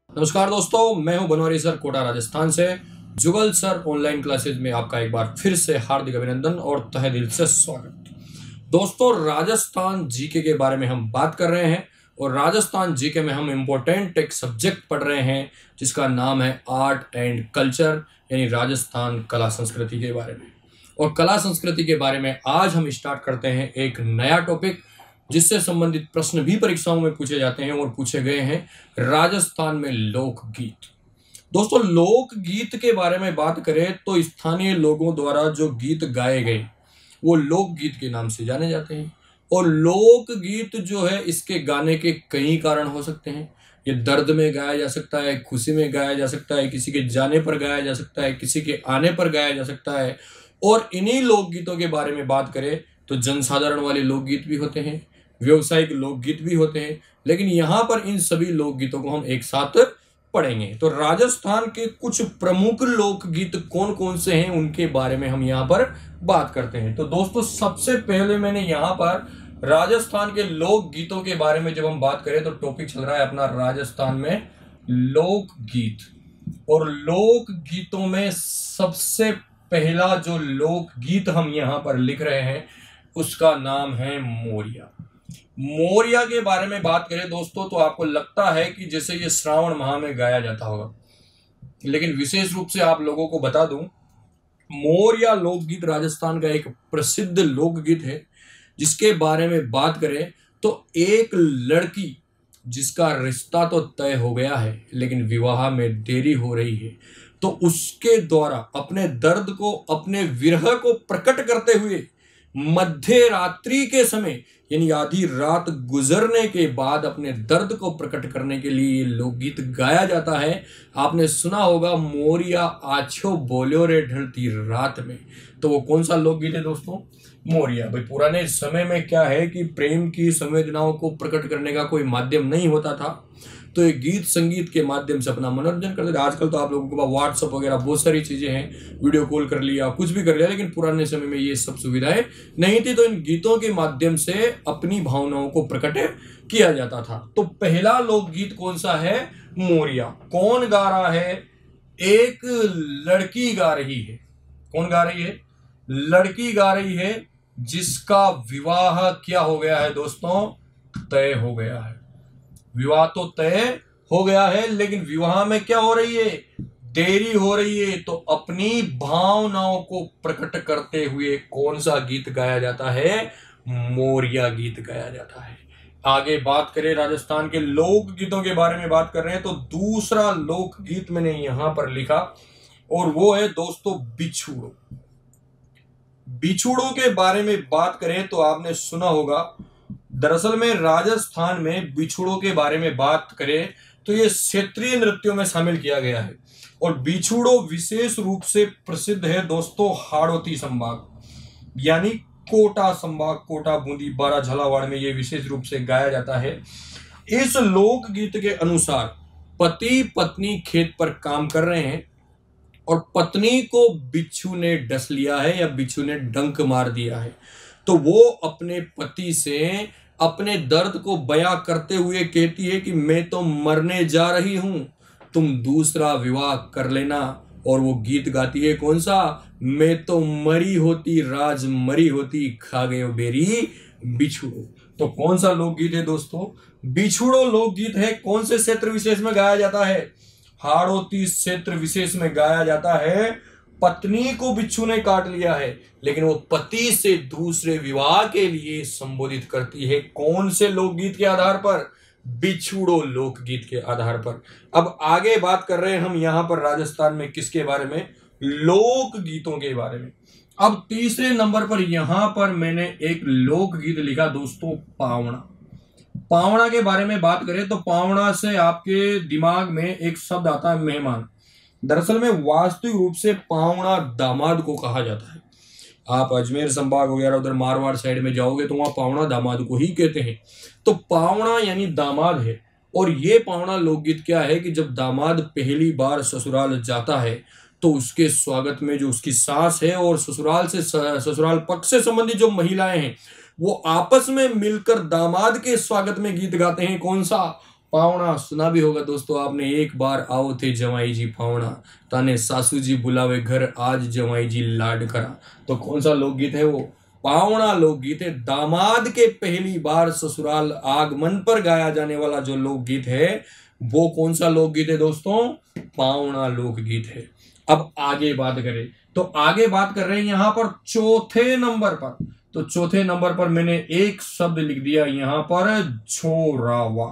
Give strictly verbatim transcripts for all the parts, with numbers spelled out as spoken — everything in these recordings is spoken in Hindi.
नमस्कार दोस्तों, मैं हूं बनवारी सर कोटा राजस्थान से। जुगल सर ऑनलाइन क्लासेज में आपका एक बार फिर से हार्दिक अभिनंदन और तहे दिल से स्वागत। दोस्तों, राजस्थान जीके के बारे में हम बात कर रहे हैं और राजस्थान जीके में हम इम्पोर्टेंट एक सब्जेक्ट पढ़ रहे हैं जिसका नाम है आर्ट एंड कल्चर, यानी राजस्थान कला संस्कृति के बारे में। और कला संस्कृति के बारे में आज हम स्टार्ट करते हैं एक नया टॉपिक जिससे संबंधित प्रश्न भी परीक्षाओं में पूछे जाते हैं और पूछे गए हैं। राजस्थान में लोकगीत। दोस्तों, लोकगीत के बारे में बात करें तो स्थानीय लोगों द्वारा जो गीत गाए गए वो लोकगीत के नाम से जाने जाते हैं। और लोकगीत जो है, इसके गाने के कई कारण हो सकते हैं। ये दर्द में गाया जा सकता है, खुशी में गाया जा सकता है, किसी के जाने पर गाया जा सकता है, किसी के आने पर गाया जा सकता है। और इन्हीं लोकगीतों के बारे में बात करें तो जनसाधारण वाले लोकगीत भी होते हैं, व्यावसायिक लोकगीत भी होते हैं, लेकिन यहाँ पर इन सभी लोकगीतों को हम एक साथ पढ़ेंगे। तो राजस्थान के कुछ प्रमुख लोकगीत कौन कौन से हैं उनके बारे में हम यहाँ पर बात करते हैं। तो दोस्तों, सबसे पहले मैंने यहाँ पर राजस्थान के लोकगीतों के बारे में जब हम बात करें तो टॉपिक चल रहा है अपना राजस्थान में लोकगीत। और लोकगीतों में सबसे पहला जो लोकगीत हम यहाँ पर लिख रहे हैं उसका नाम है मोरिया। मोरिया के बारे में बात करें दोस्तों तो आपको लगता है कि जैसे ये श्रावण माह में गाया जाता होगा, लेकिन विशेष रूप से आप लोगों को बता दूं, मोरिया लोकगीत राजस्थान का एक प्रसिद्ध लोकगीत है जिसके बारे में बात करें तो एक लड़की जिसका रिश्ता तो तय हो गया है लेकिन विवाह में देरी हो रही है, तो उसके द्वारा अपने दर्द को, अपने विरह को प्रकट करते हुए मध्य रात्रि के समय यानी आधी रात गुजरने के बाद अपने दर्द को प्रकट करने के लिए ये लोकगीत गाया जाता है। आपने सुना होगा, मोरिया आछो बोलो रे ढलती रात में। तो वो कौन सा लोकगीत है दोस्तों? मोरिया। भाई, पुराने समय में क्या है कि प्रेम की संवेदनाओं को प्रकट करने का कोई माध्यम नहीं होता था, तो ये गीत संगीत के माध्यम से अपना मनोरंजन करते थे। आजकल तो आप लोगों के पास व्हाट्सएप वगैरह बहुत सारी चीजें हैं, वीडियो कॉल कर लिया, कुछ भी कर लिया, लेकिन पुराने समय में ये सब सुविधाएं नहीं थी, तो इन गीतों के माध्यम से अपनी भावनाओं को प्रकट किया जाता था। तो पहला लोकगीत कौन सा है? मोरिया। कौन गा रहा है? एक लड़की गा रही है। कौन गा रही है? लड़की गा रही है जिसका विवाह क्या हो गया है दोस्तों? तय हो गया है। विवाह तो तय हो गया है लेकिन विवाह में क्या हो रही है? देरी हो रही है। तो अपनी भावनाओं को प्रकट करते हुए कौन सा गीत गाया जाता है? मोरिया गीत गाया जाता है। आगे बात करें राजस्थान के लोक गीतों के बारे में बात कर रहे हैं तो दूसरा लोक गीत मैंने यहां पर लिखा और वो है दोस्तों बिछुड़ो। बिछुड़ो के बारे में बात करें तो आपने सुना होगा, दरअसल में राजस्थान में बिछुड़ों के बारे में बात करें तो ये क्षेत्रीय नृत्यों में शामिल किया गया है। और बिछुड़ो विशेष रूप से प्रसिद्ध है दोस्तों हाड़ौती संभाग यानी कोटा संभाग, कोटा, बूंदी, बारा, झालावाड़ में ये विशेष रूप से गाया जाता है। इस लोकगीत के अनुसार पति पत्नी खेत पर काम कर रहे हैं और पत्नी को बिच्छू ने डस लिया है या बिच्छू ने डंक मार दिया है, तो वो अपने पति से अपने दर्द को बयां करते हुए कहती है कि मैं तो मरने जा रही हूं, तुम दूसरा विवाह कर लेना। और वो गीत गाती है कौन सा? मैं तो मरी होती राज मरी होती, खा गए बेरी बिछुड़ो। तो कौन सा लोकगीत है दोस्तों? बिछुड़ो लोकगीत है। कौन से क्षेत्र विशेष में गाया जाता है? हाड़ौती क्षेत्र विशेष में गाया जाता है। पत्नी को बिच्छू ने काट लिया है लेकिन वो पति से दूसरे विवाह के लिए संबोधित करती है। कौन से लोकगीत के आधार पर? बिछुड़ो लोकगीत के आधार पर। अब आगे बात कर रहे हैं हम यहां पर राजस्थान में किसके बारे में? लोकगीतों के बारे में। अब तीसरे नंबर पर यहां पर मैंने एक लोकगीत लिखा दोस्तों, पावणा। पावणा के बारे में बात करें तो पावणा से आपके दिमाग में एक शब्द आता है मेहमान। दरअसल में वास्तविक रूप से पावणा दामाद को कहा जाता है। आप अजमेर संभाग वगैरह उधर मारवाड़ साइड में जाओगे तो वहां पावणा दामाद को ही कहते हैं। तो पावणा यानी दामाद है। और ये पावणा लोकगीत क्या है कि जब दामाद पहली बार ससुराल जाता है तो उसके स्वागत में जो उसकी सास है और ससुराल से ससुराल पक्ष से संबंधित जो महिलाएं हैं वो आपस में मिलकर दामाद के स्वागत में गीत गाते हैं। कौन सा? पावना सुना भी होगा दोस्तों आपने, एक बार आओ थे जवाई जी पावना, ताने सासू जी बुलावे घर, आज जवाई जी लाड करा। तो कौन सा लोकगीत है वो? पावना लोकगीत है। दामाद के पहली बार ससुराल आगमन पर गाया जाने वाला जो लोकगीत है वो कौन सा लोकगीत है दोस्तों? पावना लोकगीत है। अब आगे बात करें तो आगे बात कर रहे हैं यहां पर चौथे नंबर पर। तो चौथे नंबर पर मैंने एक शब्द लिख दिया यहां पर, झोरावा।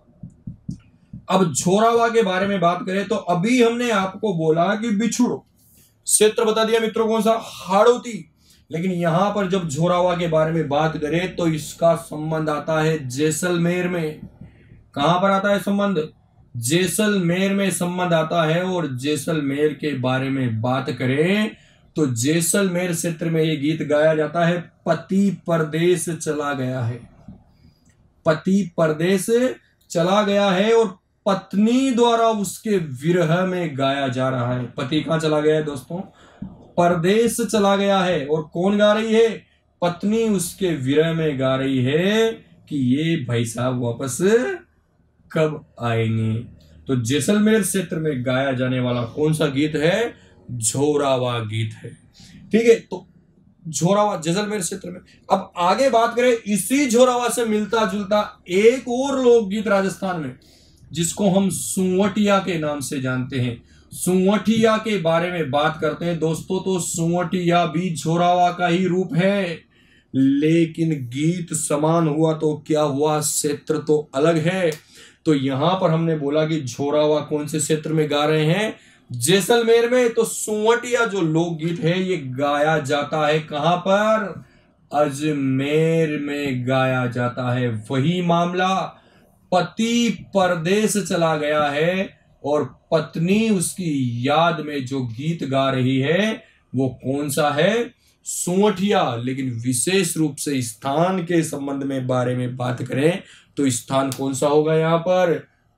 अब झोरावा के बारे में बात करें तो अभी हमने आपको बोला कि बिछुड़ो, क्षेत्र बता दिया मित्रों कौन सा? हाड़ौती। लेकिन यहां पर जब झोरावा के बारे में बात करें तो इसका संबंध आता है जैसलमेर में। कहां पर आता है संबंध? जैसलमेर में संबंध आता है। और जैसलमेर के बारे में बात करें तो जैसलमेर क्षेत्र में यह गीत गाया जाता है, पति परदेश चला गया है। पति परदेश चला गया है और पत्नी द्वारा उसके विरह में गाया जा रहा है। पति कहां चला गया है दोस्तों? परदेश चला गया है। और कौन गा रही है? पत्नी उसके विरह में गा रही है कि ये भाई साहब वापस कब आएंगे। तो जैसलमेर क्षेत्र में गाया जाने वाला कौन सा गीत है? झोरावा गीत है। ठीक है, तो झोरावा जैसलमेर क्षेत्र में। अब आगे बात करें इसी झोरावा से मिलता जुलता एक और लोकगीत राजस्थान में जिसको हम सुवटिया के नाम से जानते हैं। सुवटिया के बारे में बात करते हैं दोस्तों। तो सुवटिया भी झोरावा का ही रूप है, लेकिन गीत समान हुआ तो क्या हुआ? क्षेत्र तो अलग है। तो यहां पर हमने बोला कि झोरावा कौन से क्षेत्र में गा रहे हैं? जैसलमेर में। तो सुवटिया जो लोकगीत है ये गाया जाता है कहां पर? अजमेर में गाया जाता है। वही मामला, पति परदेश चला गया है और पत्नी उसकी याद में जो गीत गा रही है वो कौन सा है? सुवटिया। लेकिन विशेष रूप से स्थान के संबंध में बारे में बात करें तो स्थान कौन सा होगा यहाँ पर?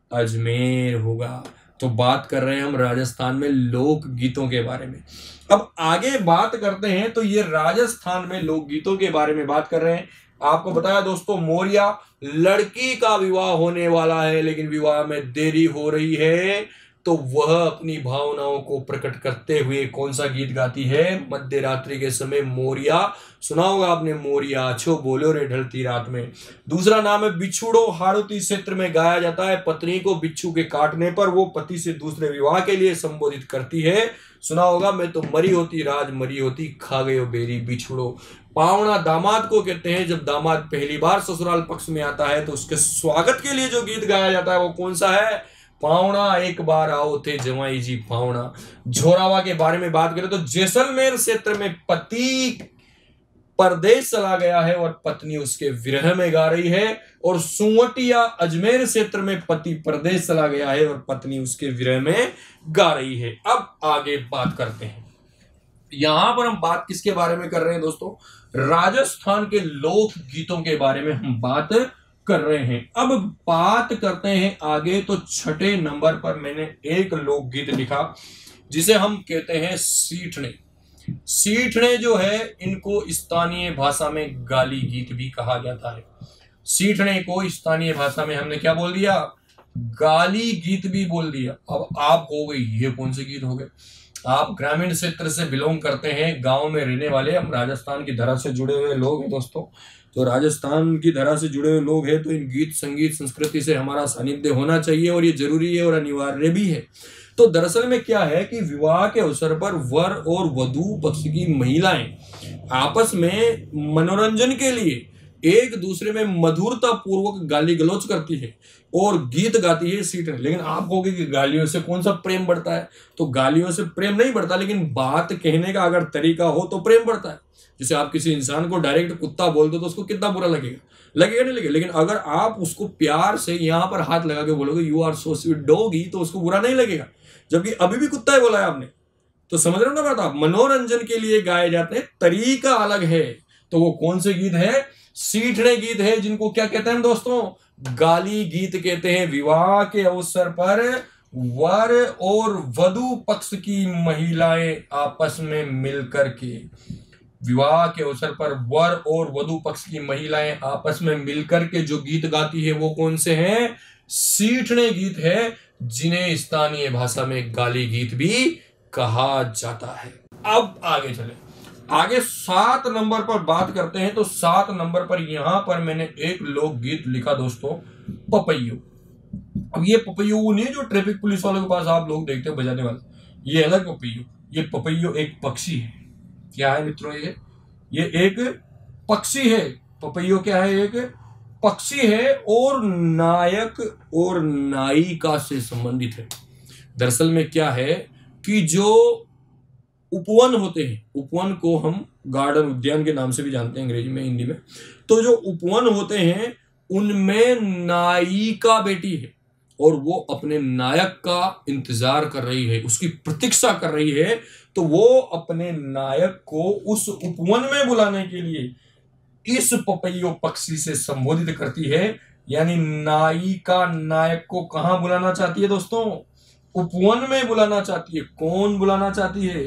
अजमेर होगा। तो बात कर रहे हैं हम राजस्थान में लोक गीतों के बारे में। अब आगे बात करते हैं तो ये राजस्थान में लोक गीतों के बारे में बात कर रहे हैं। आपको बताया दोस्तों मोरिया, लड़की का विवाह होने वाला है लेकिन विवाह में देरी हो रही है, तो वह अपनी भावनाओं को प्रकट करते हुए कौन सा गीत गाती है? मध्य रात्रि के समय मोरिया। सुना होगा आपने, मोरिया अच्छो बोलो रे ढलती रात में। दूसरा नाम है बिछुड़ो, हाड़ौती क्षेत्र में गाया जाता है। पत्नी को बिच्छू के काटने पर वो पति से दूसरे विवाह के लिए संबोधित करती है। सुना होगा, मैं तो मरी होती राज मरी होती, खा गयो बेरी बिछुड़ो। पावना दामाद को कहते हैं। जब दामाद पहली बार ससुराल पक्ष में आता है तो उसके स्वागत के लिए जो गीत गाया जाता है वो कौन सा है? पावना एक बार आओ थे जवाई जी पावना। झोरावा के बारे में बात करें तो जैसलमेर क्षेत्र में पति परदेश चला गया है और पत्नी उसके विरह में गा रही है। और सुवटिया अजमेर क्षेत्र में पति परदेश चला गया है और पत्नी उसके विरह में गा रही है। अब आगे बात करते हैं। यहां पर हम बात किसके बारे में कर रहे हैं दोस्तों? राजस्थान के लोक गीतों के बारे में हम बात कर रहे हैं। अब बात करते हैं आगे। तो छठे नंबर पर मैंने एक लोकगीत लिखा जिसे हम कहते हैं सीठने। सीठने जो है इनको स्थानीय भाषा में गाली गीत भी कहा जाता है। सीठने को स्थानीय भाषा में हमने क्या बोल दिया? गाली गीत भी बोल दिया। अब आप हो गई ये कौन से गीत हो गए? आप ग्रामीण क्षेत्र से बिलोंग करते हैं, गांव में रहने वाले, हम राजस्थान की धरा से जुड़े हुए लोग हैं दोस्तों। तो राजस्थान की धरा से जुड़े हुए लोग हैं तो इन गीत संगीत संस्कृति से हमारा सानिध्य होना चाहिए और ये जरूरी है और अनिवार्य भी है। तो दरअसल में क्या है कि विवाह के अवसर पर वर और वधू पक्ष की महिलाएं आपस में मनोरंजन के लिए एक दूसरे में मधुरता पूर्वक गाली गलौज करती है और गीत गाती है सीट। लेकिन आप कहोगे कि गालियों से कौन सा प्रेम बढ़ता है? तो गालियों से प्रेम नहीं बढ़ता, लेकिन बात कहने का अगर तरीका हो तो प्रेम बढ़ता है। जैसे आप किसी इंसान को डायरेक्ट कुत्ता बोल दो तो उसको कितना बुरा लगेगा? लगेगा नहीं लगेगा। लेकिन अगर आप उसको प्यार से यहाँ पर हाथ लगा के बोलोगे you are so sweet doggy, तो उसको बुरा नहीं लगेगा। जबकि अभी भी कुत्ता ही बोला है आपने। तो समझ रहे हो ना बात आप? मनोरंजन के लिए गाए जाते हैं, तरीका अलग है। तो वो कौन से गीत है? सीठने गीत है, जिनको क्या कहते हैं दोस्तों? गाली गीत कहते हैं। विवाह के अवसर पर वर और वधू पक्ष की महिलाएं आपस में मिलकर के विवाह के अवसर पर वर और वधु पक्ष की महिलाएं आपस में मिलकर के जो गीत गाती है वो कौन से हैं? सीठने गीत है, जिन्हें स्थानीय भाषा में गाली गीत भी कहा जाता है। अब आगे चले, आगे सात नंबर पर बात करते हैं। तो सात नंबर पर यहां पर मैंने एक लोकगीत लिखा दोस्तों, पपैयो। अब ये पपैयो नहीं जो ट्रैफिक पुलिस वालों के पास आप लोग देखते हो बजाने वाले, ये अलग पपैयो। ये पपैयो एक पक्षी है। क्या है मित्रों? ये ये एक पक्षी है। पपैयो क्या है? एक पक्षी है और नायक और नायिका से संबंधित है। दरअसल में क्या है कि जो उपवन होते हैं, उपवन को हम गार्डन, उद्यान के नाम से भी जानते हैं अंग्रेजी में, हिंदी में। तो जो उपवन होते हैं उनमें नायिका बेटी है और वो अपने नायक का इंतजार कर रही है, उसकी प्रतीक्षा कर रही है। तो वो अपने नायक को उस उपवन में बुलाने के लिए इस पपैयो पक्षी से संबोधित करती है। यानी नायिका नायक को कहां बुलाना चाहती है दोस्तों? उपवन में बुलाना चाहती है। कौन बुलाना चाहती है?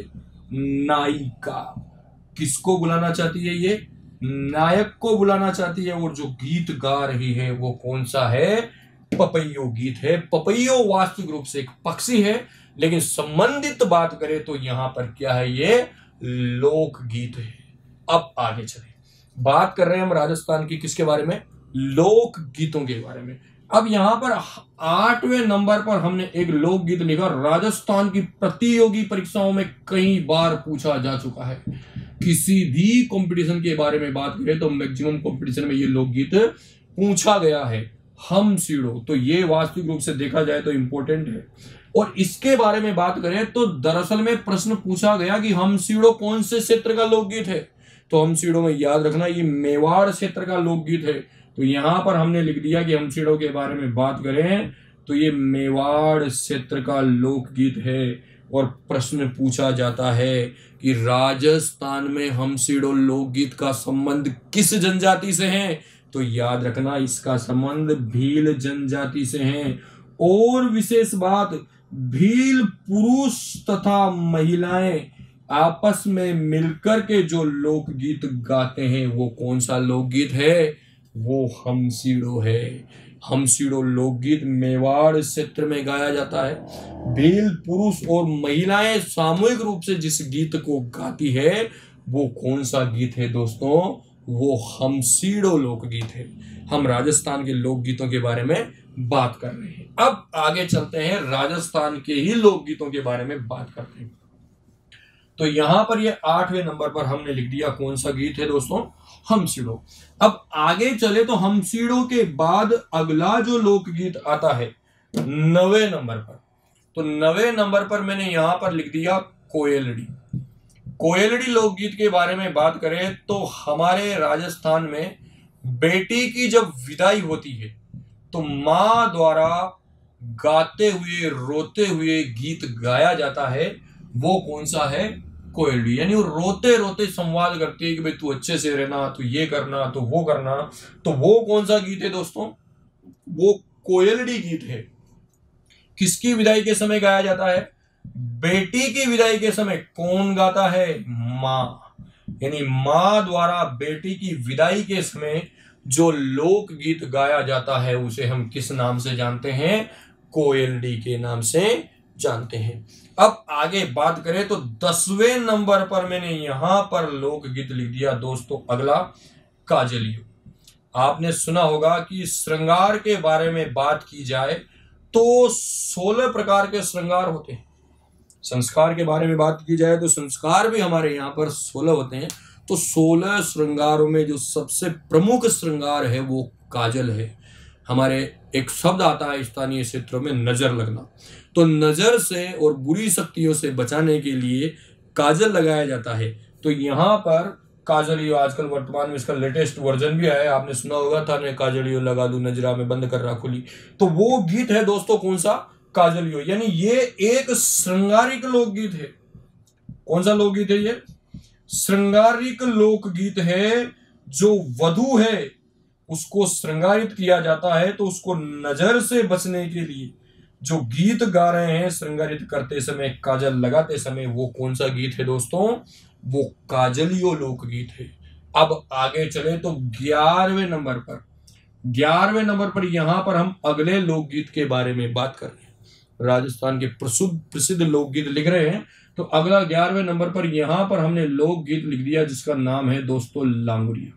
नायिका। किसको बुलाना चाहती है? ये नायक को बुलाना चाहती है। और जो गीत गा रही है वो कौन सा है? पपैयो गीत है। पपैयो वास्तविक रूप से एक पक्षी है, लेकिन संबंधित बात करें तो यहां पर क्या है? ये लोकगीत है। अब आगे चले, बात कर रहे हैं हम राजस्थान की किसके बारे में? लोक गीतों के बारे में। अब यहां पर आठवें नंबर पर हमने एक लोकगीत लिखा, राजस्थान की प्रतियोगी परीक्षाओं में कई बार पूछा जा चुका है। किसी भी कंपटीशन के बारे में बात करें तो मैक्सिमम कंपटीशन में ये लोकगीत पूछा गया है। हम सीड़ो, तो ये वास्तविक रूप से देखा जाए तो इंपॉर्टेंट है। और इसके बारे में बात करें तो दरअसल में प्रश्न पूछा गया कि हम सीड़ो कौन से क्षेत्र का लोकगीत है? तो हम सीड़ो में याद रखना ये मेवाड़ क्षेत्र का लोकगीत है। तो यहां पर हमने लिख दिया कि हम सीड़ो के बारे में बात करें तो ये मेवाड़ क्षेत्र का लोकगीत है। और प्रश्न पूछा जाता है कि राजस्थान में हम सीड़ो लोकगीत का संबंध किस जनजाति से है? तो याद रखना इसका संबंध भील जनजाति से है। और विशेष बात, भील पुरुष तथा महिलाएं आपस में मिलकर के जो लोकगीत गाते हैं वो कौन सा लोकगीत है? वो हम सीड़ो है। हम सीड़ो लोकगीत मेवाड़ क्षेत्र में गाया जाता है। भील पुरुष और महिलाएं सामूहिक रूप से जिस गीत को गाती है वो कौन सा गीत है दोस्तों? वो हम सीड़ो लोकगीत है। हम राजस्थान के लोकगीतों के बारे में बात कर रहे हैं। अब आगे चलते हैं, राजस्थान के ही लोकगीतों के बारे में बात करते हैं। तो यहां पर ये आठवें नंबर पर हमने लिख दिया कौन सा गीत है दोस्तों? हम सीड़ो। अब आगे चले तो हम सीड़ो के बाद अगला जो लोकगीत आता है नवे नंबर पर। तो नवे नंबर पर मैंने यहां पर लिख दिया कोयलड़ी। कोयलड़ी लोकगीत के बारे में बात करें तो हमारे राजस्थान में बेटी की जब विदाई होती है तो मां द्वारा गाते हुए रोते हुए गीत गाया जाता है। वो कौन सा है? कोयलड़ी। यानी वो रोते रोते संवाद करती है कि भाई तू अच्छे से रहना, तो ये करना, तो वो करना। तो वो कौन सा गीत है दोस्तों? वो कोयलड़ी गीत है। किसकी विदाई के समय गाया जाता है? बेटी की विदाई के समय। कौन गाता है? मां। यानी मां द्वारा बेटी की विदाई के समय जो लोकगीत गाया जाता है उसे हम किस नाम से जानते हैं? कोयलड़ी के नाम से जानते हैं। अब आगे बात करें तो दसवें नंबर पर मैंने यहां पर लोकगीत लिख दिया दोस्तों अगला, काजलियो। आपने सुना होगा कि श्रृंगार के बारे में बात की जाए तो सोलह प्रकार के श्रृंगार होते हैं। संस्कार के बारे में बात की जाए तो संस्कार भी हमारे यहाँ पर सोलह होते हैं। तो सोलह श्रृंगारों में जो सबसे प्रमुख श्रृंगार है वो काजल है। हमारे एक शब्द आता है स्थानीय क्षेत्रों में, नजर लगना। तो नजर से और बुरी शक्तियों से बचाने के लिए काजल लगाया जाता है। तो यहाँ पर काजलियो, आजकल वर्तमान में इसका लेटेस्ट वर्जन भी आया है, आपने सुना होगा था ने काजलियो लगा दूं नजरा में बंद कर रहा खुली। तो वो गीत है दोस्तों कौन सा? काजलियो। यानी ये एक श्रृंगारिक लोकगीत है। कौन सा लोकगीत है ये? श्रृंगारिक लोकगीत है। जो वधू है उसको श्रृंगारित किया जाता है तो उसको नजर से बचने के लिए जो गीत गा रहे हैं श्रृंगारित करते समय, काजल लगाते समय, वो कौन सा गीत है दोस्तों? वो काजलियो लोकगीत है। अब आगे चले तो ग्यारहवें नंबर पर ग्यारहवें नंबर पर यहां पर हम अगले लोकगीत के बारे में बात कर रहे हैं। राजस्थान के प्रसिद्ध प्रसिद्ध लोकगीत लिख रहे हैं, तो अगला ग्यारहवें नंबर पर यहां पर हमने लोकगीत लिख दिया जिसका नाम है दोस्तों लांगुरिया।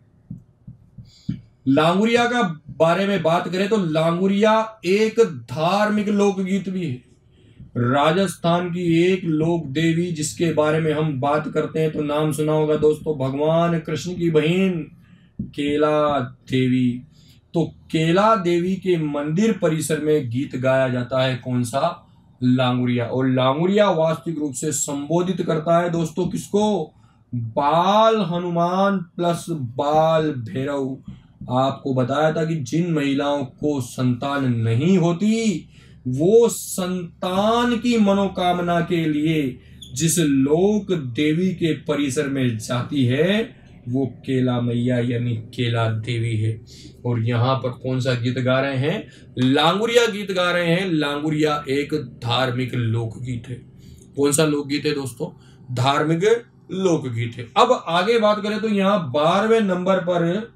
लांगुरिया का बारे में बात करें तो लांगुरिया एक धार्मिक लोकगीत भी है। राजस्थान की एक लोक देवी जिसके बारे में हम बात करते हैं तो नाम सुना होगा दोस्तों, भगवान कृष्ण की बहन केला देवी। तो केला देवी के मंदिर परिसर में गीत गाया जाता है, कौन सा? लांगुरिया। और लांगुरिया वास्तविक रूप से संबोधित करता है दोस्तों किसको? बाल हनुमान प्लस बाल भैरव। आपको बताया था कि जिन महिलाओं को संतान नहीं होती, वो संतान की मनोकामना के लिए जिस लोक देवी के परिसर में जाती है वो केला मैया यानी केला देवी है। और यहां पर कौन सा गीत गा रहे हैं? लांगुरिया गीत गा रहे हैं। लांगुरिया एक धार्मिक लोकगीत है। कौन सा लोकगीत है दोस्तों? धार्मिक लोकगीत है। अब आगे बात करें तो यहां बारहवें नंबर पर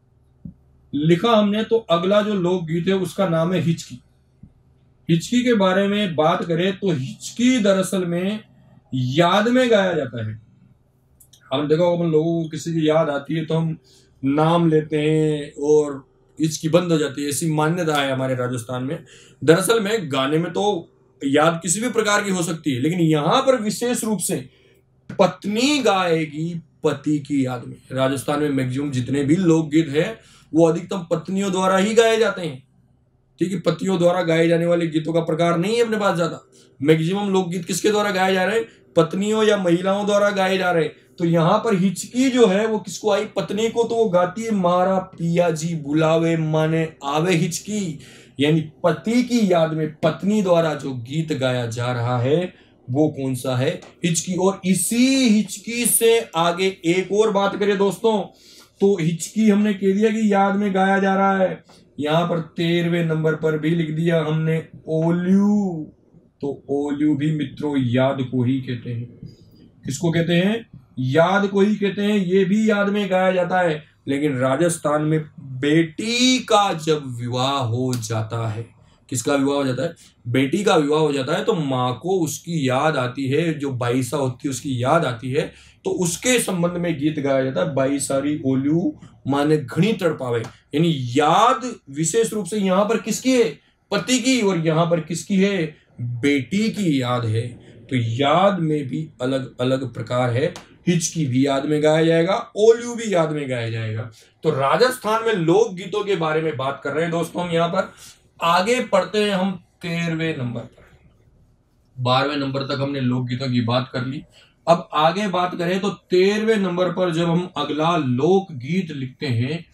लिखा हमने, तो अगला जो लोकगीत है उसका नाम है हिचकी। हिचकी के बारे में बात करें तो हिचकी दरअसल में याद में गाया जाता है। हम देखो, अपन लोगों को किसी की याद आती है तो हम नाम लेते हैं और हिचकी बंद हो जाती है, ऐसी मान्यता है हमारे राजस्थान में। दरअसल में गाने में तो याद किसी भी प्रकार की हो सकती है, लेकिन यहां पर विशेष रूप से पत्नी गाएगी पति की याद में। राजस्थान में मैक्सिमम जितने भी लोकगीत है वो अधिकतम पत्नियों द्वारा ही गाए जाते हैं। ठीक है, पतियों द्वारा गाए जाने वाले गीतों का प्रकार नहीं है अपने पास ज्यादा। मैक्सिमम लोकगीत किसके द्वारा गाए जा रहे हैं? पत्नियों या महिलाओं द्वारा गाए जा रहे हैं। तो यहां पर हिचकी जो है वो किसको आई? पत्नी को। तो वो गाती है, मारा पिया जी बुलावे माने आवे हिचकी, यानी पति की याद में पत्नी द्वारा जो गीत गाया जा रहा है वो कौन सा है? हिचकी। और इसी हिचकी से आगे एक और बात करें दोस्तों, तो हिचकी हमने कह दिया कि याद में गाया जा रहा है। यहां पर तेरहवें नंबर पर भी लिख दिया हमने ओल्यू। तो ओल्यू भी मित्रों याद को ही कहते हैं। किसको कहते हैं? याद को ही कहते हैं। ये भी याद में गाया जाता है। लेकिन राजस्थान में बेटी का जब विवाह हो जाता है, किसका विवाह हो जाता है? बेटी का विवाह हो जाता है, तो माँ को उसकी याद आती है, जो बाईसा होती है उसकी याद आती है, तो उसके संबंध में गीत गाया जाता है, बाईसारी ओल्यू माने घनी तड़पावे। यानी याद विशेष रूप से यहां पर किसकी है? पति की। और यहां पर किसकी है? बेटी की याद है। तो याद में भी अलग अलग प्रकार है। हिचकी भी याद में गाया जाएगा, ओल्यू भी याद में गाया जाएगा। तो राजस्थान में लोक गीतों के बारे में बात कर रहे हैं दोस्तों हम यहां पर। आगे पढ़ते हैं हम तेरहवें नंबर पर। बारहवें नंबर तक हमने लोकगीतों की बात कर ली। अब आगे बात करें तो तेरहवें नंबर पर जब हम अगला लोकगीत लिखते हैं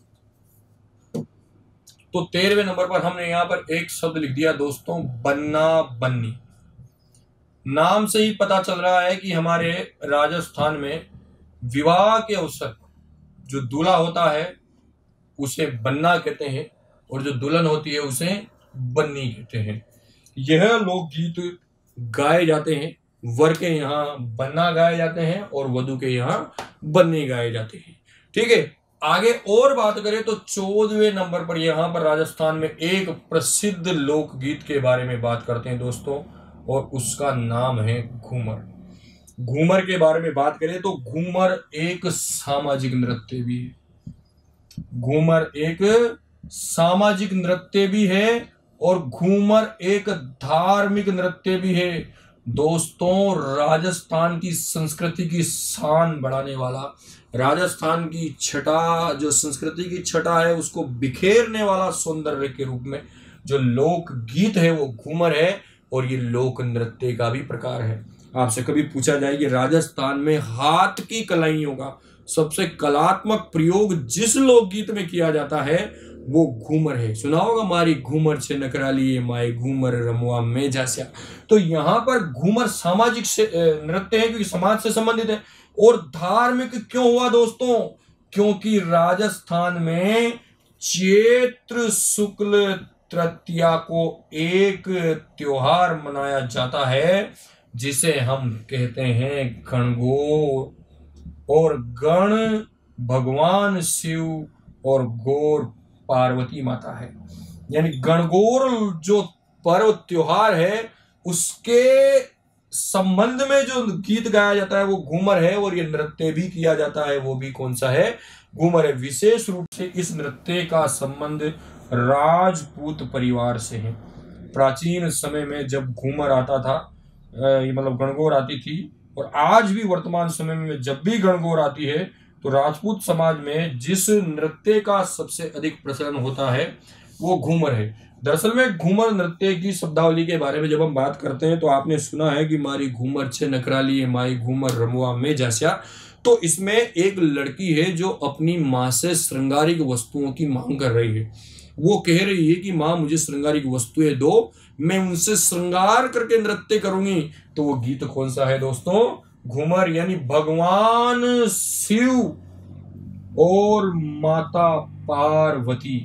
तो तेरहवें नंबर पर हमने यहां पर एक शब्द लिख दिया दोस्तों, बन्ना बन्नी। नाम से ही पता चल रहा है कि हमारे राजस्थान में विवाह के अवसर जो दूल्हा होता है उसे बन्ना कहते हैं और जो दुल्हन होती है उसे बन्नी कहते हैं। यह लोकगीत गाए जाते हैं। वर के यहाँ बन्ना गाए जाते हैं और वधु के यहाँ बन्नी गाए जाते हैं। ठीक है, आगे और बात करें तो चौदहवें नंबर पर यहां पर राजस्थान में एक प्रसिद्ध लोकगीत के बारे में बात करते हैं दोस्तों, और उसका नाम है घूमर। घूमर के बारे में बात करें तो घूमर एक सामाजिक नृत्य भी है। घूमर एक सामाजिक नृत्य भी है और घूमर एक धार्मिक नृत्य भी है। दोस्तों, राजस्थान की संस्कृति की शान बढ़ाने वाला, राजस्थान की छटा, जो संस्कृति की छटा है उसको बिखेरने वाला सौंदर्य के रूप में जो लोक गीत है वो घूमर है, और ये लोक नृत्य का भी प्रकार है। आपसे कभी पूछा जाए कि राजस्थान में हाथ की कलाइयों का सबसे कलात्मक प्रयोग जिस लोकगीत में किया जाता है वो घूमर है। सुना होगा, मारी घूमर से नकराली माए घूमर रमुआ में जास्या। तो यहाँ पर घूमर सामाजिक से नृत्य है क्योंकि समाज से संबंधित है। और धार्मिक क्यों हुआ दोस्तों? क्योंकि राजस्थान में चैत्र शुक्ल तृतीया को एक त्योहार मनाया जाता है जिसे हम कहते हैं गणगौर। और गण भगवान शिव और गौर पार्वती माता है। यानी गणगौर जो पर्व त्योहार है उसके संबंध में जो गीत गाया जाता है वो घूमर है, और ये नृत्य भी किया जाता है वो भी कौन सा है, घूमर है। विशेष रूप से इस नृत्य का संबंध राजपूत परिवार से है। प्राचीन समय में जब घूमर आता था, ये मतलब गणगौर आती थी, और आज भी वर्तमान समय में जब भी गणगौर आती है तो राजपूत समाज में जिस नृत्य का सबसे अधिक प्रचलन होता है वो घूमर है। दरअसल में घूमर नृत्य की शब्दावली के बारे में जब हम बात करते हैं तो आपने सुना है कि मारी घूमर छे नकराली माई घूमर रमुआ में जैसा। तो इसमें एक लड़की है जो अपनी माँ से श्रृंगारिक वस्तुओं की मांग कर रही है। वो कह रही है कि माँ मुझे श्रृंगारिक वस्तुएं दो, मैं उनसे श्रृंगार करके नृत्य करूंगी। तो वो गीत कौन सा है दोस्तों, घूमर। यानी भगवान शिव और माता पार्वती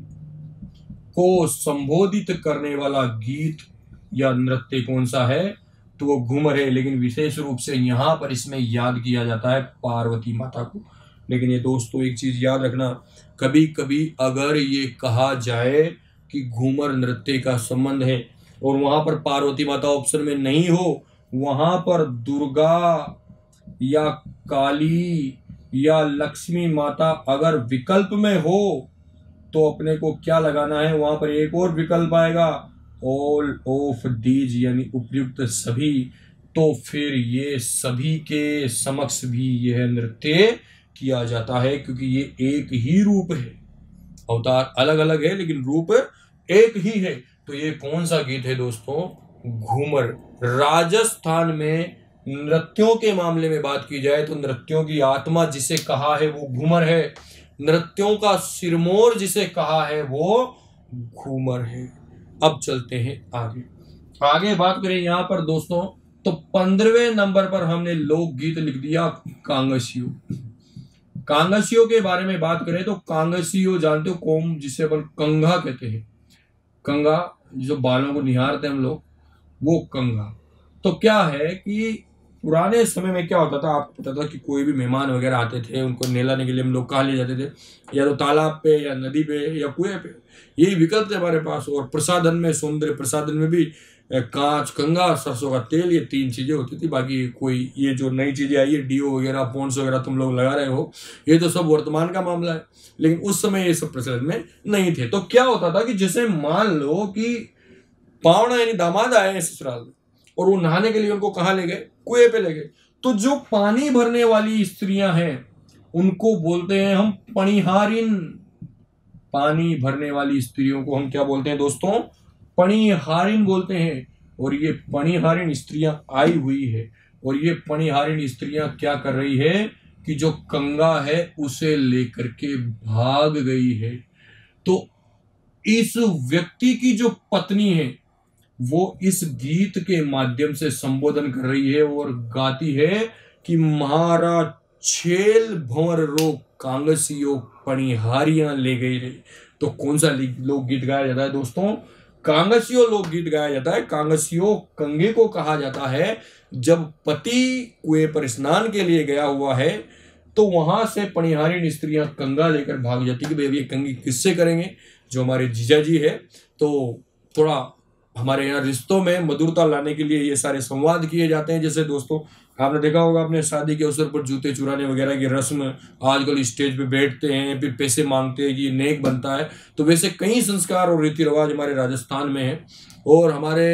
को संबोधित करने वाला गीत या नृत्य कौन सा है, तो वो घूमर है। लेकिन विशेष रूप से यहाँ पर इसमें याद किया जाता है पार्वती माता को। लेकिन ये दोस्तों एक चीज याद रखना, कभी कभी अगर ये कहा जाए कि घूमर नृत्य का संबंध है और वहां पर पार्वती माता ऑप्शन में नहीं हो, वहां पर दुर्गा या काली या लक्ष्मी माता अगर विकल्प में हो तो अपने को क्या लगाना है, वहां पर एक और विकल्प आएगा, ऑल ऑफ दीज यानी उपयुक्त सभी। तो फिर ये सभी के समक्ष भी यह नृत्य किया जाता है, क्योंकि ये एक ही रूप है, अवतार अलग अलग है लेकिन रूप एक ही है। तो ये कौन सा गीत है दोस्तों, घूमर। राजस्थान में नृत्यों के मामले में बात की जाए तो नृत्यों की आत्मा जिसे कहा है वो घूमर है, नृत्यों का सिरमौर जिसे कहा है वो घूमर है। अब चलते हैं आगे आगे बात करें यहाँ पर दोस्तों, तो पंद्रहवें नंबर पर हमने लोकगीत लिख दिया कांगसियो। कांगसियो के बारे में बात करें तो कांगसियो जानते हो, कौम जिसे अपन कंघा कहते हैं, कंघा जो बालों को निहारते हैं हम लोग, वो कंघा। तो क्या है कि पुराने समय में क्या होता था, आपको पता था कि कोई भी मेहमान वगैरह आते थे उनको नहलाने के लिए हम लोग कहाँ ले जाते थे, या तो तालाब पे या नदी पे या कुएं पे, यही विकल्प थे हमारे पास। और प्रसादन में, सौंदर्य प्रसादन में भी कांच, कंघा, सरसों का तेल, ये तीन चीजें होती थी। बाकी कोई ये जो नई चीजें आई है डीओ वगैरह, पॉन्ड्स वगैरह तुम लोग लगा रहे हो, ये तो सब वर्तमान का मामला है, लेकिन उस समय ये सब प्रचलन में नहीं थे। तो क्या होता था कि जैसे मान लो कि पावना यानी दामाद आए हैं ससुराल में और वो नहाने के लिए उनको कहाँ ले गए, कुएं पे ले गए, तो जो पानी भरने वाली स्त्रियां हैं उनको बोलते हैं हम पणिहारिन। पानी भरने वाली स्त्रियों को हम क्या बोलते हैं दोस्तों, पणिहारिन बोलते हैं। और ये पणिहारिन स्त्रियां आई हुई है, और ये पणिहारिन स्त्रियां क्या कर रही है कि जो कंगा है उसे लेकर के भाग गई है। तो इस व्यक्ति की जो पत्नी है वो इस गीत के माध्यम से संबोधन कर रही है और गाती है कि महारा छेल भंवर रो कांगसियो पणिहारियां ले गई रे। तो कौन सा लोकगीत गाया जाता है दोस्तों, कांगसियो लोकगीत गाया जाता है। कांगसियो कंगे को कहा जाता है जब पति कुएं पर स्नान के लिए गया हुआ है तो वहां से पणिहारिन स्त्रियां कंगा लेकर भाग जाती कि भाई ये कंगी किससे करेंगे, जो हमारे जीजा जी है। तो थोड़ा हमारे यहाँ रिश्तों में मधुरता लाने के लिए ये सारे संवाद किए जाते हैं। जैसे दोस्तों आपने देखा होगा अपने शादी के अवसर पर जूते चुराने वगैरह की रस्म आजकल स्टेज पे बैठते हैं, फिर पैसे मांगते हैं कि ये नेक बनता है। तो वैसे कई संस्कार और रीति रिवाज हमारे राजस्थान में है, और हमारे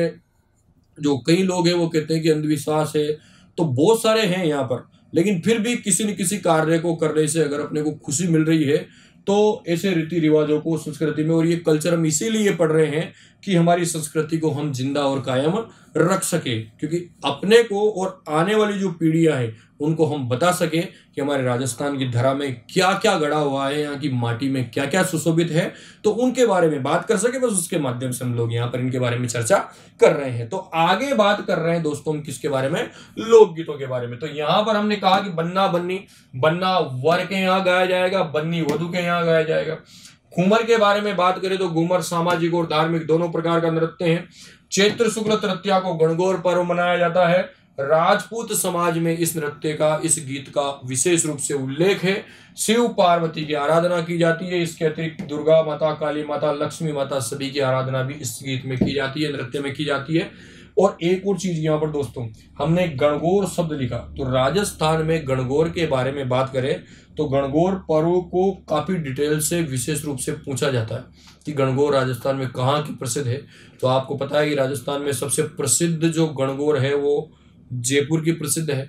जो कई लोग हैं वो कहते हैं कि अंधविश्वास है, तो बहुत सारे हैं यहाँ पर। लेकिन फिर भी किसी न किसी कार्य को करने से अगर अपने को खुशी मिल रही है तो ऐसे रीति रिवाजों को संस्कृति में, और ये कल्चर हम इसीलिए पढ़ रहे हैं कि हमारी संस्कृति को हम जिंदा और कायम रख सके, क्योंकि अपने को और आने वाली जो पीढ़ियां हैं उनको हम बता सके कि हमारे राजस्थान की धरा में क्या क्या गड़ा हुआ है, यहाँ की माटी में क्या क्या सुशोभित है, तो उनके बारे में बात कर सके। बस उसके माध्यम से हम लोग यहाँ पर इनके बारे में चर्चा कर रहे हैं। तो आगे बात कर रहे हैं दोस्तों हम किसके बारे में, लोकगीतों के बारे में। तो यहाँ पर हमने कहा कि बन्ना बन्नी, बन्ना वर के यहाँ गाया जाएगा, बन्नी वधू के यहाँ गाया जाएगा। घूमर के बारे में बात करें तो घूमर सामाजिक और धार्मिक दोनों प्रकार का नृत्य है। चैत्र शुक्ल तृतीया को गणगौर पर्व मनाया जाता है। राजपूत समाज में इस नृत्य का, इस गीत का विशेष रूप से उल्लेख है। शिव पार्वती की आराधना की जाती है। इसके अतिरिक्त दुर्गा माता, काली माता, लक्ष्मी माता सभी की आराधना भी इस गीत में की जाती है, नृत्य में की जाती है। और एक और चीज यहाँ पर दोस्तों, हमने गणगौर शब्द लिखा, तो राजस्थान में गणगौर के बारे में बात करें तो गणगौर पर्व को काफी डिटेल से विशेष रूप से पूछा जाता है कि गणगौर राजस्थान में कहाँ की प्रसिद्ध है। तो आपको पता है कि राजस्थान में सबसे प्रसिद्ध जो गणगौर है वो जयपुर की प्रसिद्ध है।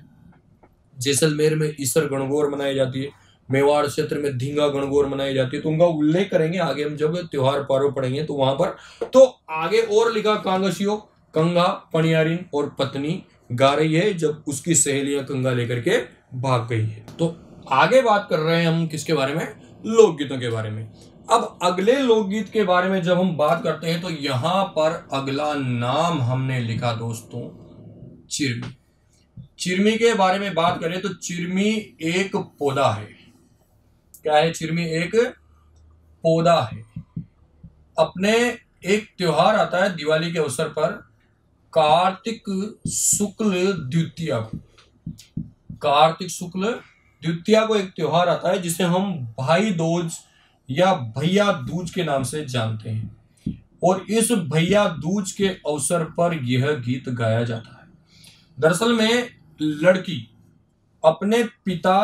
जैसलमेर में ईसर गणगौर मनाई जाती है। मेवाड़ क्षेत्र में धींगा गणगौर मनाई जाती है। तो उनका उल्लेख करेंगे आगे हम जब त्योहार पर्व पढ़ेंगे तो वहां पर। तो आगे और लिखा कांगशियो, कंगा, पणियारिन और पत्नी गा रही है जब उसकी सहेलियां कंगा लेकर के भाग गई है। तो आगे बात कर रहे हैं हम किसके बारे में, लोकगीतों के बारे में। अब अगले लोकगीत के बारे में जब हम बात करते हैं तो यहां पर अगला नाम हमने लिखा दोस्तों चिरमी। चिरमी के बारे में बात करें तो चिरमी एक पौधा है। क्या है चिरमी? एक पौधा है। अपने एक त्योहार आता है दिवाली के अवसर पर, कार्तिक शुक्ल द्वितीया को। कार्तिक शुक्ल द्वितीया को एक त्योहार आता है जिसे हम भाई दूज या भैया दूज के नाम से जानते हैं। और इस भैया दूज के अवसर पर यह गीत गाया जाता है। दरअसल में लड़की अपने पिता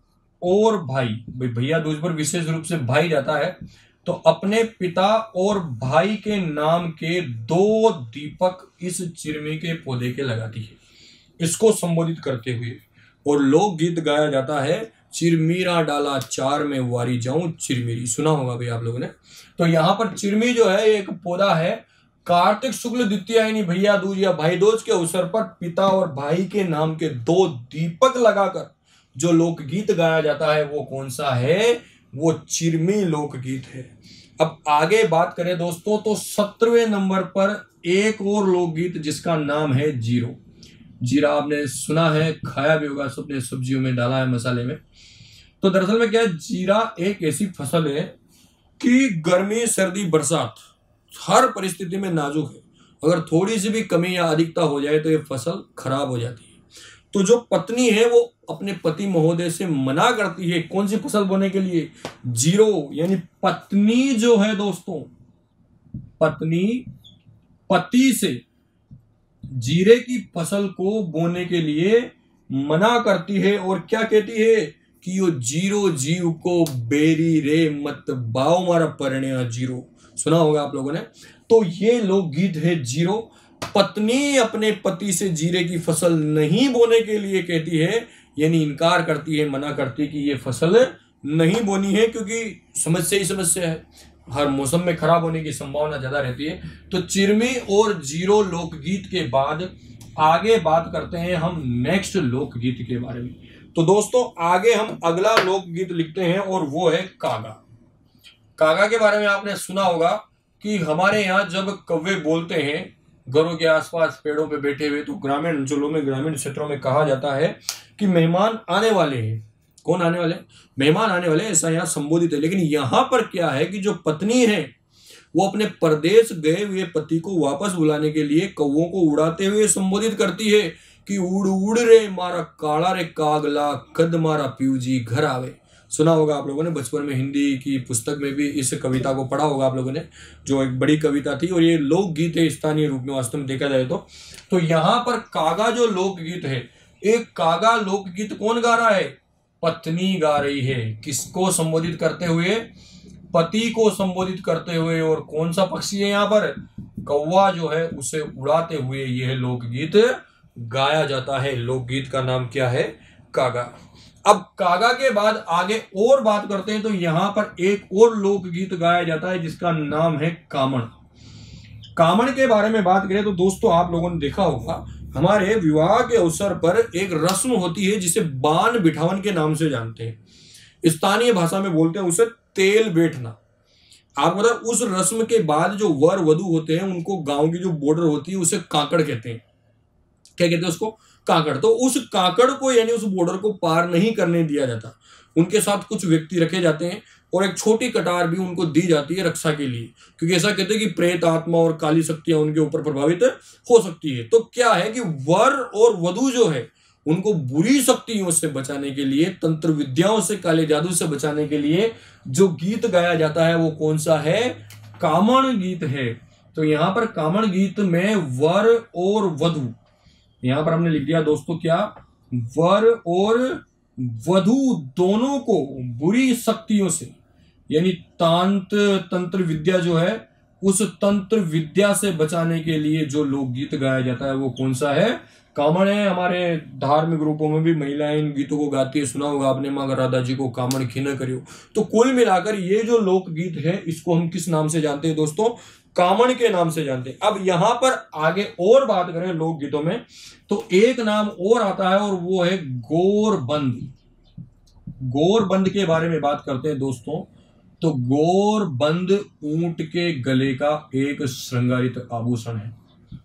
और भाई, भैया दूज पर विशेष रूप से भाई जाता है, तो अपने पिता और भाई के नाम के दो दीपक इस चिरमी के पौधे के लगाती है, इसको संबोधित करते हुए। और लोकगीत गाया जाता है, चिरमीरा डाला चार में वारी जाऊं चिरमीरी। सुना होगा भाई आप लोगों ने। तो यहाँ पर चिरमी जो है एक पौधा है। कार्तिक शुक्ल द्वितीया यानी भैया दूज या भाई दूज के अवसर पर पिता और भाई के नाम के दो दीपक लगाकर जो लोकगीत गाया जाता है वो कौन सा है? वो चिरमी लोकगीत है। अब आगे बात करें दोस्तों तो सत्रहवें नंबर पर एक और लोकगीत जिसका नाम है जीरो। जीरा आपने सुना है, खाया भी होगा, अपने सब्जियों में डाला है, मसाले में। तो दरअसल में क्या है, जीरा एक ऐसी फसल है कि गर्मी, सर्दी, बरसात हर परिस्थिति में नाजुक है। अगर थोड़ी सी भी कमी या अधिकता हो जाए तो ये फसल खराब हो जाती है। तो जो पत्नी है वो अपने पति महोदय से मना करती है कौन सी फसल बोने के लिए? जीरो। यानी पत्नी जो है दोस्तों, पत्नी पति से जीरे की फसल को बोने के लिए मना करती है और क्या कहती है कि यो जीरो जीव को बेरी रे मत बाओ मारा परण्या जीरो। सुना होगा आप लोगों ने। तो ये लोकगीत है जीरो। पत्नी अपने पति से जीरे की फसल नहीं बोने के लिए कहती है, यानी इनकार करती है, मना करती है कि ये फसल नहीं बोनी है क्योंकि समस्या ही समस्या है, हर मौसम में खराब होने की संभावना ज्यादा रहती है। तो चिरमी और जीरो लोकगीत के बाद आगे बात करते हैं हम नेक्स्ट लोकगीत के बारे में। तो दोस्तों आगे हम अगला लोकगीत लिखते हैं और वो है कागा। कागा के बारे में आपने सुना होगा कि हमारे यहाँ जब कौवे बोलते हैं घरों के आसपास पेड़ों पे बैठे हुए, तो ग्रामीण अंचलों में, ग्रामीण क्षेत्रों में कहा जाता है कि मेहमान आने वाले हैं। कौन आने वाले? मेहमान आने वाले, ऐसा यहाँ संबोधित है। लेकिन यहाँ पर क्या है कि जो पत्नी है वो अपने परदेश गए हुए पति को वापस बुलाने के लिए कौवों को उड़ाते हुए संबोधित करती है कि उड़ उड़ रे मारा काला रे कागला, कद मारा प्यूजी घर आवे। सुना होगा आप लोगों ने, बचपन में हिंदी की पुस्तक में भी इस कविता को पढ़ा होगा आप लोगों ने, जो एक बड़ी कविता थी। और ये लोकगीत है स्थानीय रूप में, वास्तव में देखा जाए तो। तो यहाँ पर कागा जो लोकगीत है, एक कागा लोकगीत कौन गा रहा है? पत्नी गा रही है। किसको संबोधित करते हुए? पति को संबोधित करते हुए। और कौन सा पक्षी है यहाँ पर? कौवा जो है उसे उड़ाते हुए यह लोकगीत गाया जाता है। लोकगीत का नाम क्या है? कागा। अब कागा के बाद आगे और बात करते हैं तो यहां पर एक और लोकगीत गाया जाता है जिसका नाम है कामण। कामण के बारे में बात करें तो दोस्तों आप लोगों ने देखा होगा, हमारे विवाह के अवसर पर एक रस्म होती है जिसे बान बिठावन के नाम से जानते हैं। स्थानीय भाषा में बोलते हैं उसे तेल बैठना। आपको पता है उस रस्म के बाद जो वर वधू होते हैं उनको गांव की जो बॉर्डर होती है उसे काकड़ कहते हैं। क्या कहते हैं उसको? काकड़। तो उस काकड़ को यानी उस बॉर्डर को पार नहीं करने दिया जाता। उनके साथ कुछ व्यक्ति रखे जाते हैं और एक छोटी कटार भी उनको दी जाती है रक्षा के लिए, क्योंकि ऐसा कहते हैं कि प्रेत आत्मा और काली शक्तियां उनके ऊपर प्रभावित हो सकती है। तो क्या है कि वर और वधु जो है उनको बुरी शक्तियों से बचाने के लिए, तंत्र विद्याओं से, काले जादू से बचाने के लिए जो गीत गाया जाता है वो कौन सा है? कामण गीत है। तो यहां पर कामण गीत में वर और वधु, यहां पर हमने लिख दिया दोस्तों क्या, वर और वधु दोनों को बुरी शक्तियों से, यानी तांत्र तंत्र विद्या जो है उस तंत्र विद्या से बचाने के लिए जो लोकगीत गाया जाता है वो कौन सा है? कामण है। हमारे धार्मिक रूपों में भी महिलाएं इन गीतों को गाती है, सुना होगा आपने, माँ राधा जी को कामण खीना करियो। तो कुल मिलाकर ये जो लोकगीत है इसको हम किस नाम से जानते हैं दोस्तों? कामण के नाम से जानते हैं। अब यहां पर आगे और बात करें लोकगीतों में तो एक नाम और आता है और वो है गोरबंद। गोरबंद के बारे में बात करते हैं दोस्तों। तो गोरबंद ऊंट के गले का एक श्रृंगारित आभूषण है।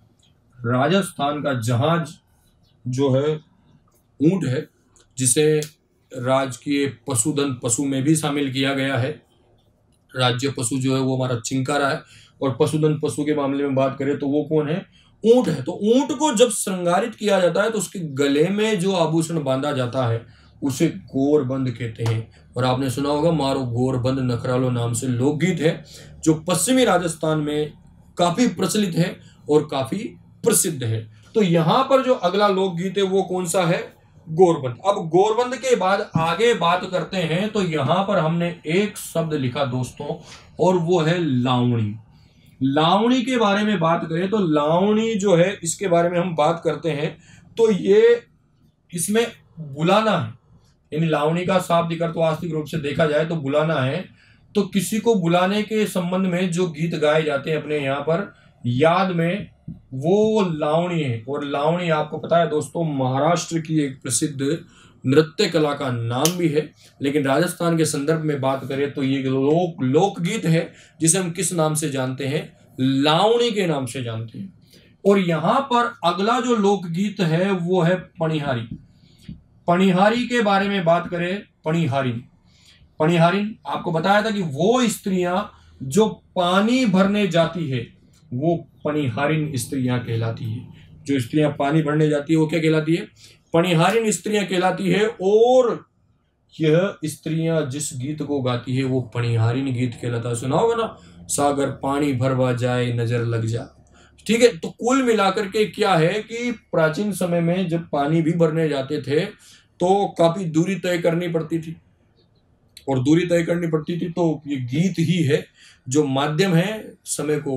राजस्थान का जहाज जो है ऊंट है, जिसे राजकीय पशुधन पशु में भी शामिल किया गया है। राज्य पशु जो है वो हमारा चिंकारा है, और पशुधन पशु के मामले में बात करें तो वो कौन है? ऊंट है। तो ऊंट को जब श्रृंगारित किया जाता है तो उसके गले में जो आभूषण बांधा जाता है उसे गोरबंद कहते हैं। और आपने सुना होगा मारो गोरबंद नखरालो नाम से लोकगीत है, जो पश्चिमी राजस्थान में काफी प्रचलित है और काफी प्रसिद्ध है। तो यहां पर जो अगला लोकगीत है वो कौन सा है? गोरबंद। अब गोरबंद के बाद आगे बात करते हैं तो यहां पर हमने एक शब्द लिखा दोस्तों, और वो है लावणी। लावणी के बारे में बात करें तो लावणी जो है इसके बारे में हम बात करते हैं तो ये इसमें बुलाना है, यानी लावणी का शाब्दिक अर्थ वास्तविक रूप से देखा जाए तो बुलाना है। तो किसी को बुलाने के संबंध में जो गीत गाए जाते हैं अपने यहाँ पर याद में, वो लावणी है। और लावणी आपको पता है दोस्तों महाराष्ट्र की एक प्रसिद्ध नृत्य कला का नाम भी है, लेकिन राजस्थान के संदर्भ में बात करें तो ये लोक लोकगीत है जिसे हम किस नाम से जानते हैं? लावणी के नाम से जानते हैं। और यहां पर अगला जो लोकगीत है वो है पणिहारी। पणिहारी के बारे में बात करें, पणिहारिन पणिहारिन आपको बताया था कि वो स्त्रियां जो पानी भरने जाती है वो पणिहारिन स्त्रियां कहलाती है। जो स्त्रियां पानी भरने जाती है वो क्या कहलाती है? पणिहारिन स्त्रियां कहलाती है। और यह स्त्रियां जिस गीत को गाती है वो पणिहारिन गीत कहलाता है। सुना होगा ना, सागर पानी भरवा जाए नजर लग जा। ठीक है। तो कुल मिलाकर के क्या है कि प्राचीन समय में जब पानी भी भरने जाते थे तो काफी दूरी तय करनी पड़ती थी, और दूरी तय करनी पड़ती थी तो ये गीत ही है जो माध्यम है समय को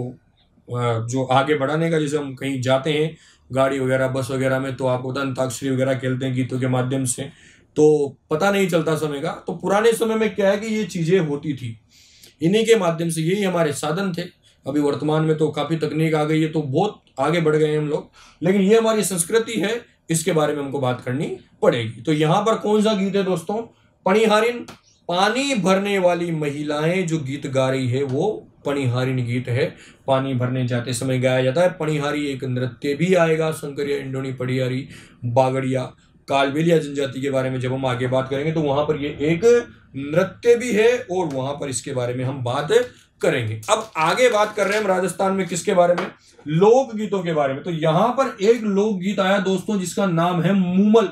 जो आगे बढ़ाने का। जैसे हम कहीं जाते हैं गाड़ी वगैरह बस वगैरह में तो आपको अंताक्षरी वगैरह खेलते हैं गीतों के माध्यम से, तो पता नहीं चलता समय का। तो पुराने समय में क्या है कि ये चीजें होती थी, इन्हीं के माध्यम से, यही हमारे साधन थे। अभी वर्तमान में तो काफी तकनीक आ गई है तो बहुत आगे बढ़ गए हैं हम लोग, लेकिन ये हमारी संस्कृति है, इसके बारे में हमको बात करनी पड़ेगी। तो यहां पर कौन सा गीत है दोस्तों? पणिहारिन। पानी भरने वाली महिलाएं जो गीत गा रही है वो पणिहारिन गीत है। पानी भरने जाते समय गाया जाता है। पणिहारी एक नृत्य भी आएगा, शंकरिया, इंडोनी, पड़ियारी, बागड़िया, कालबेलिया जनजाति के बारे में जब हम आगे बात करेंगे तो वहां पर ये एक नृत्य भी है और वहां पर इसके बारे में हम बात करेंगे। अब आगे बात कर रहे हैं हम राजस्थान में किसके बारे में? लोकगीतों के बारे में। तो यहां पर एक लोकगीत आया दोस्तों जिसका नाम है मूमल।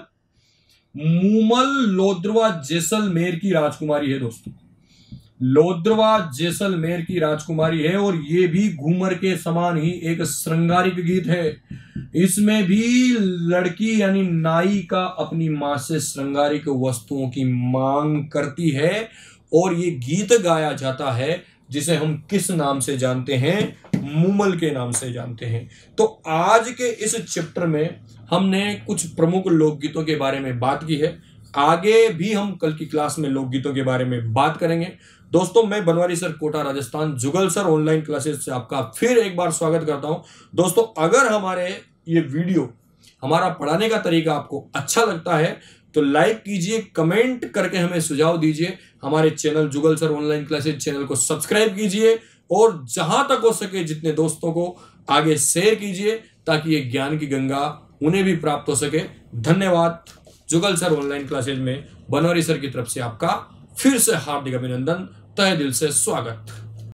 मूमल लोद्रवा जैसलमेर की राजकुमारी है दोस्तों। लोद्रवा जैसलमेर की राजकुमारी है और ये भी घूमर के समान ही एक श्रृंगारिक गीत है। इसमें भी लड़की यानी नायिका अपनी मां से श्रृंगारिक वस्तुओं की मांग करती है और ये गीत गाया जाता है जिसे हम किस नाम से जानते हैं? मूमल के नाम से जानते हैं। तो आज के इस चैप्टर में हमने कुछ प्रमुख लोकगीतों के बारे में बात की है। आगे भी हम कल की क्लास में लोकगीतों के बारे में बात करेंगे। दोस्तों मैं Banwari sir, Kota Rajasthan, Jugal sir online classes से आपका फिर एक बार स्वागत करता हूं। दोस्तों अगर हमारे ये वीडियो, हमारा पढ़ाने का तरीका आपको अच्छा लगता है तो लाइक कीजिए, कमेंट करके हमें सुझाव दीजिए। हमारे channel Jugal sir online classes channel को सब्सक्राइब कीजिए और जहां तक हो सके जितने दोस्तों को आगे शेयर कीजिए ताकि ये ज्ञान की गंगा उन्हें भी प्राप्त हो सके। धन्यवाद। जुगल सर ऑनलाइन क्लासेस में बनवारी सर की तरफ से आपका फिर से हार्दिक अभिनंदन। तहे दिल से स्वागत।